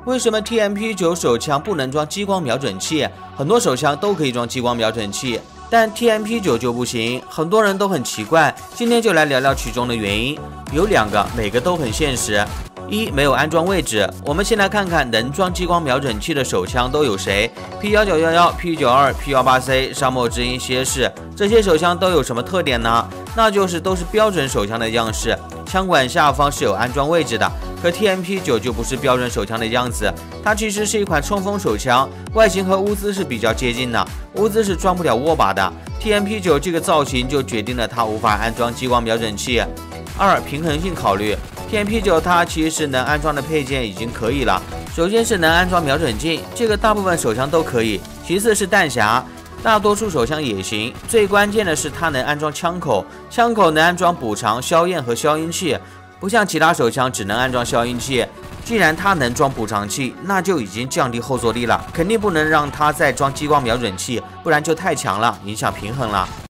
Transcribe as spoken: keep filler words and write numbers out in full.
为什么 T M P 九 手枪不能装激光瞄准器？很多手枪都可以装激光瞄准器，但 T M P 九 就不行。很多人都很奇怪，今天就来聊聊其中的原因。有两个，每个都很现实。一、没有安装位置。我们先来看看能装激光瞄准器的手枪都有谁 ？P 一九一一、P 九二、P 一八 C、沙漠之鹰、蝎式，这些手枪都有什么特点呢？那就是都是标准手枪的样式，枪管下方是有安装位置的。可 T M P 九 就不是标准手枪的样子，它其实是一款冲锋手枪，外形和乌兹是比较接近的，乌兹是装不了握把的。T M P 九 这个造型就决定了它无法安装激光瞄准器。二、平衡性考虑。T M P 九 它其实能安装的配件已经可以了。首先是能安装瞄准镜，这个大部分手枪都可以。其次是弹匣，大多数手枪也行。最关键的是它能安装枪口，枪口能安装补偿、消焰和消音器，不像其他手枪只能安装消音器。既然它能装补偿器，那就已经降低后坐力了，肯定不能让它再装激光瞄准器，不然就太强了，影响平衡了。